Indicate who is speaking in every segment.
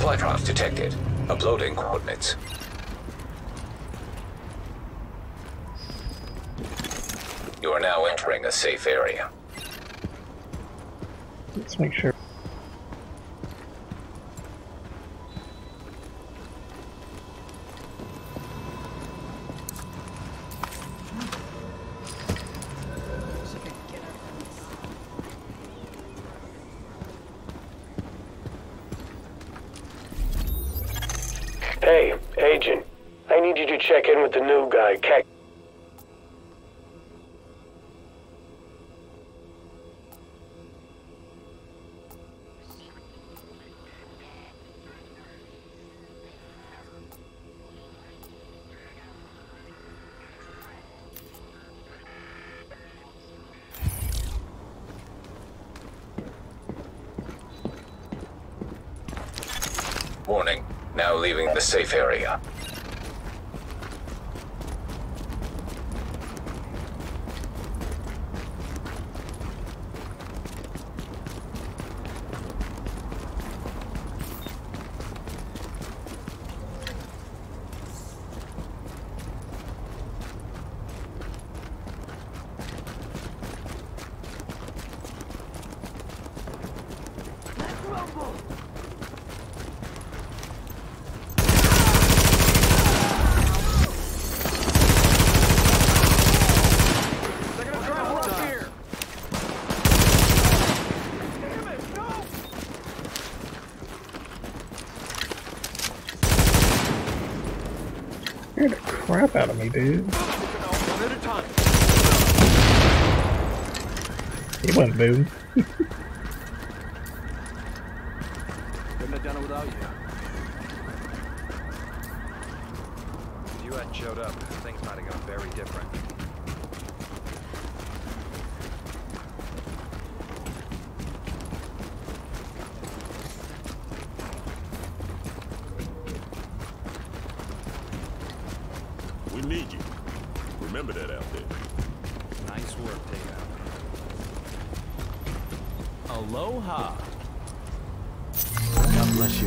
Speaker 1: Supply drops detected. Uploading coordinates. You are now entering a safe area.
Speaker 2: Let's make sure.
Speaker 3: Hey, Agent. I need you to check in with the new guy, Keck.
Speaker 1: Warning. Now leaving the safe area.
Speaker 2: Scared the crap out of me, dude. He went boom.
Speaker 4: Couldn't have done it without you. If you hadn't showed up, things might have gone very different.
Speaker 5: We need you. Remember that out there.
Speaker 4: Nice work, Takeout.
Speaker 6: Aloha. God bless you.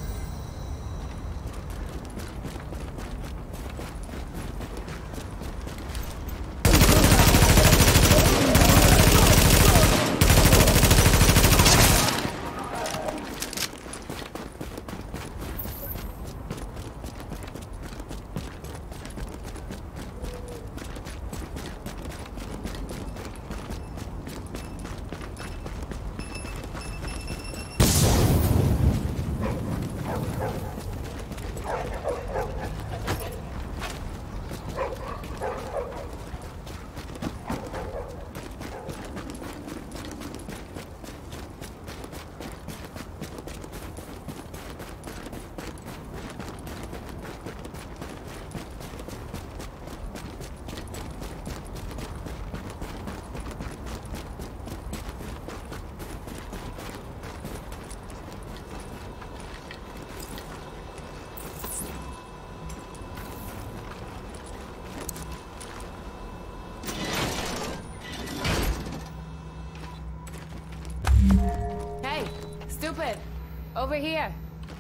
Speaker 7: Hey, stupid! Over here!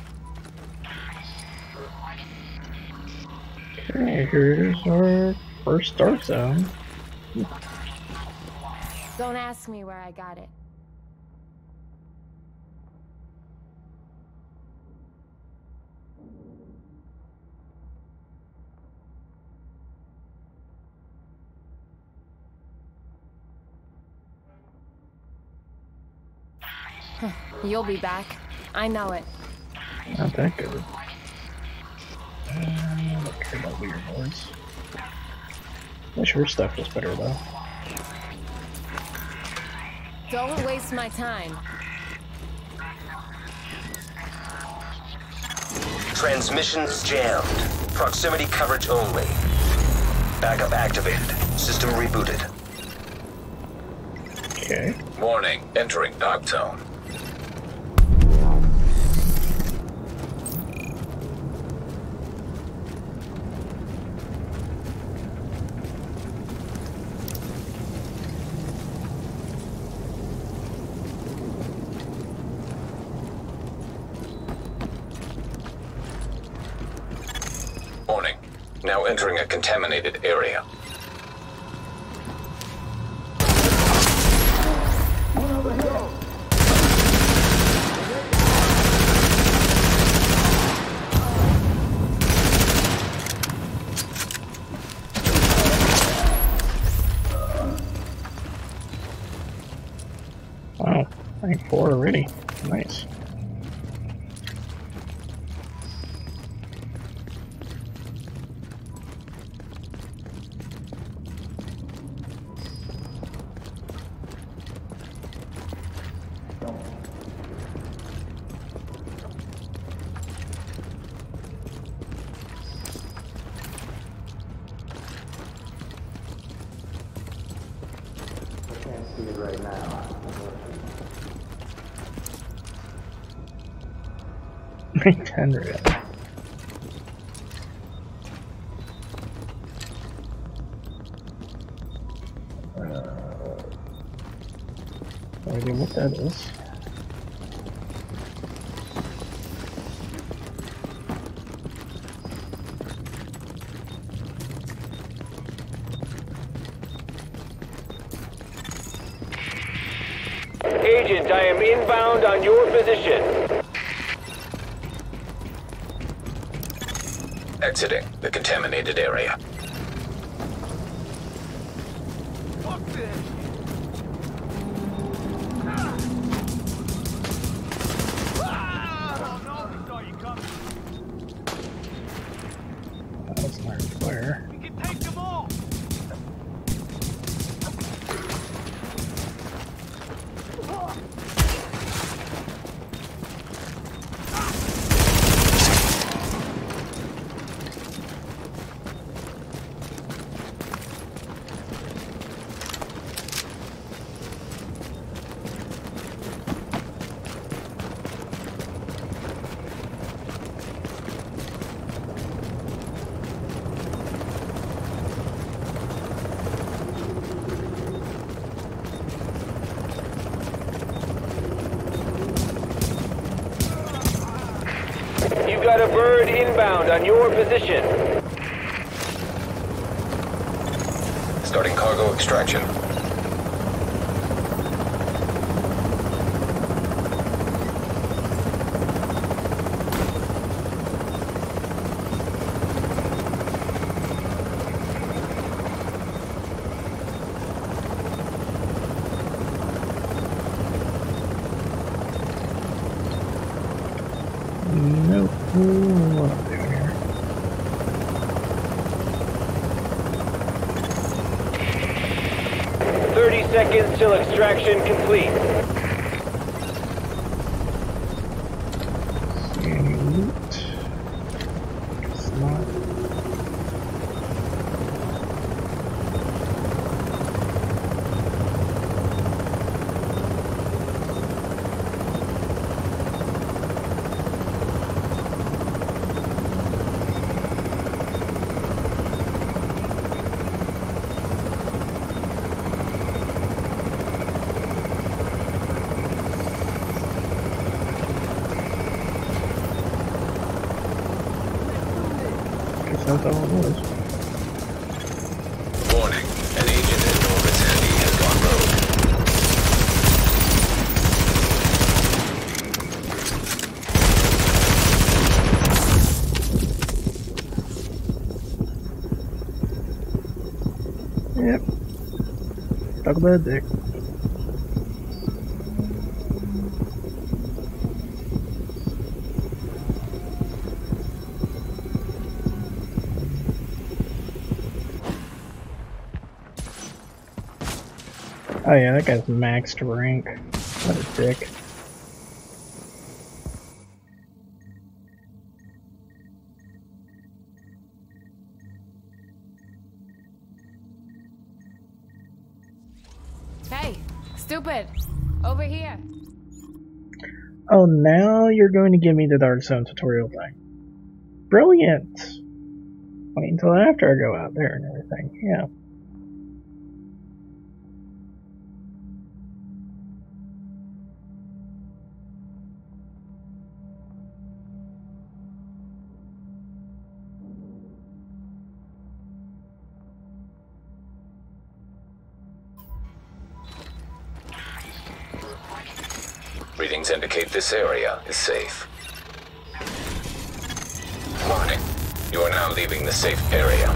Speaker 2: Okay, here's our first dark zone.
Speaker 7: Don't ask me where I got it. You'll be back. I know it.
Speaker 2: Not that good. I don't care about weird noise. Wish her stuff was better though.
Speaker 7: Don't waste my time.
Speaker 3: Transmissions jammed. Proximity coverage only. Backup activated. System rebooted.
Speaker 2: Okay.
Speaker 1: Warning. Entering dark zone. Warning. Now entering a contaminated area.
Speaker 2: Wow, rank 4 already. Nice. Rank 10 really. No idea what that is.
Speaker 3: Agent, I am inbound on your position.
Speaker 1: Exiting the contaminated area.
Speaker 6: Fuck this! Oh no, we saw you coming.
Speaker 2: That's not clear.
Speaker 6: We can take them all!
Speaker 3: You got a bird inbound on your position.
Speaker 1: Starting cargo extraction.
Speaker 2: Nope. What I'm doing here.
Speaker 3: Seconds till extraction complete.
Speaker 2: Any loot? Guess not. That's all it was.
Speaker 1: Warning. An agent in Nova Sandy has gone rogue.
Speaker 2: Yep. Talk about a dick. Oh yeah, that guy's maxed rank. What a dick.
Speaker 7: Hey, stupid! Over here!
Speaker 2: Oh, now you're going to give me the Dark Zone tutorial thing. Brilliant! Wait until after I go out there and everything, yeah.
Speaker 1: Screens indicate this area is safe. Warning. You are now leaving the safe area.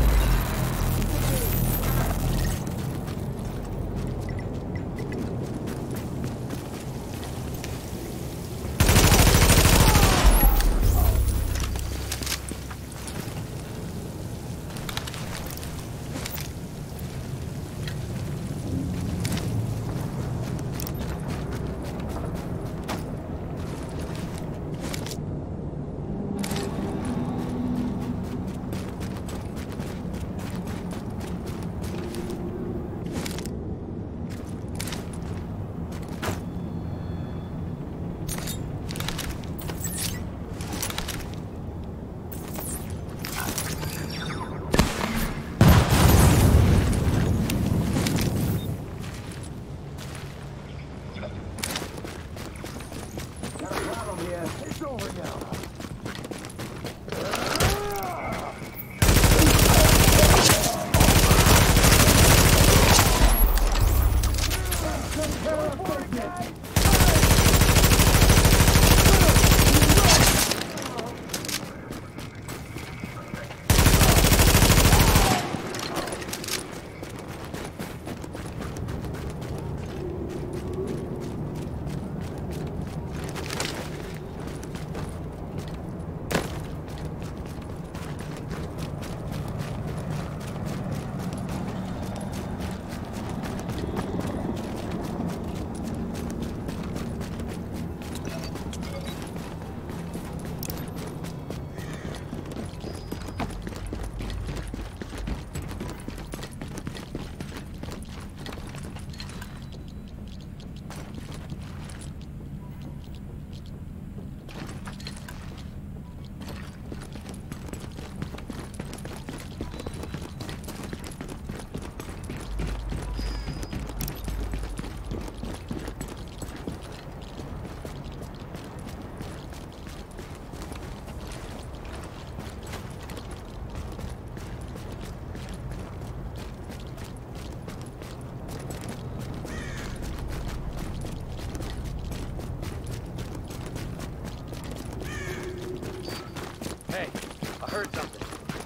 Speaker 4: Hey, I heard something.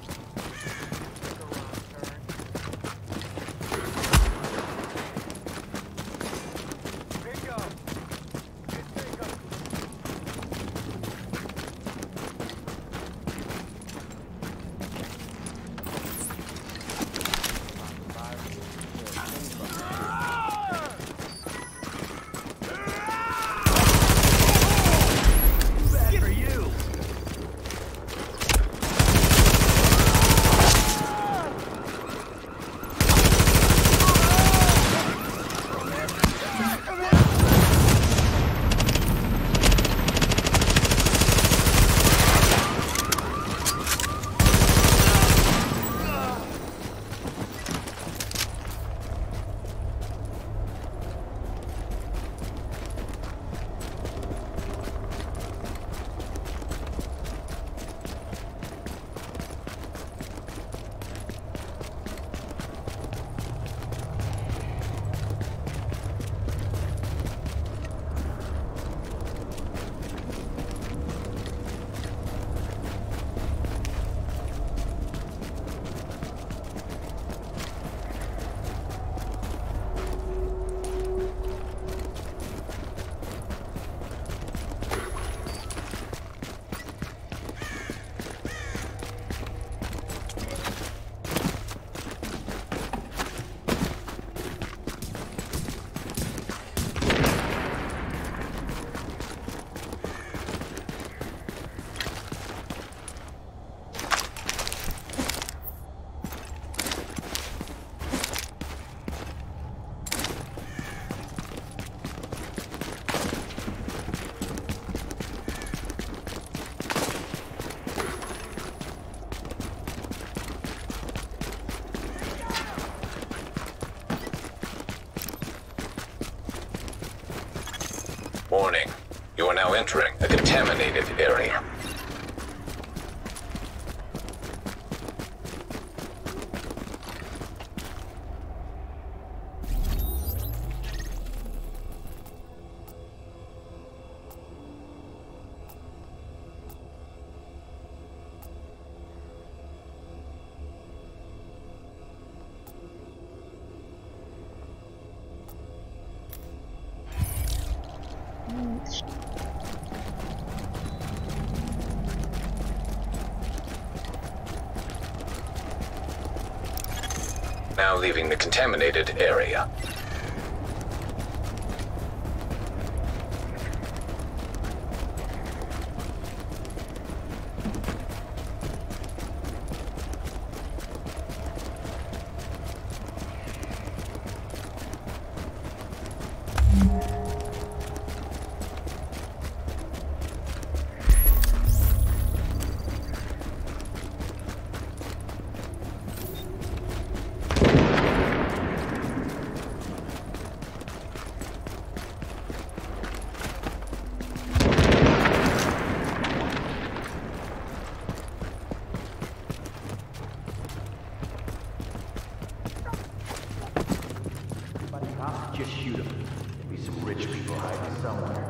Speaker 6: Bingo! It's bingo! Bad for you!
Speaker 1: Warning. You are now entering a contaminated area. Now leaving the contaminated area.
Speaker 6: Just shoot him. There'll be some rich people hiding somewhere.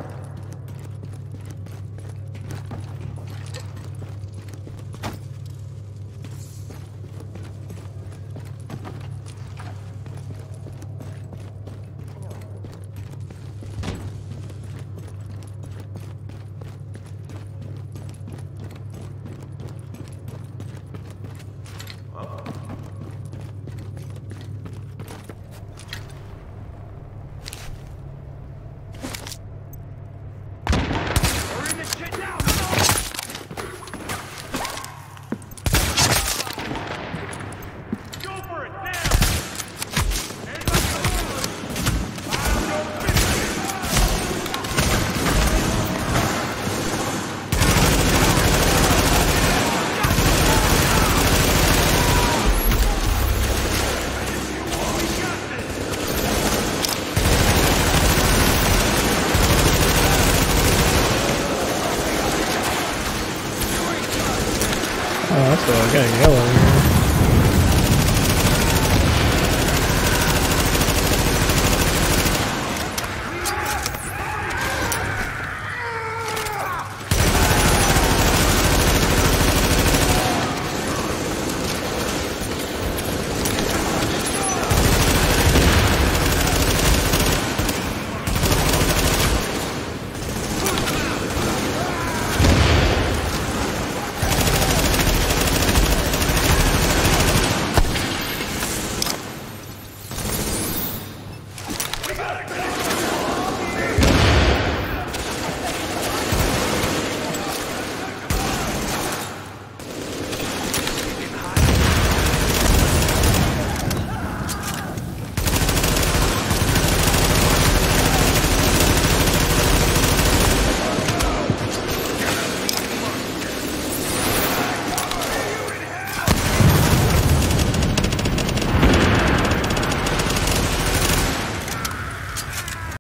Speaker 2: Oh, that's what I got yellow here.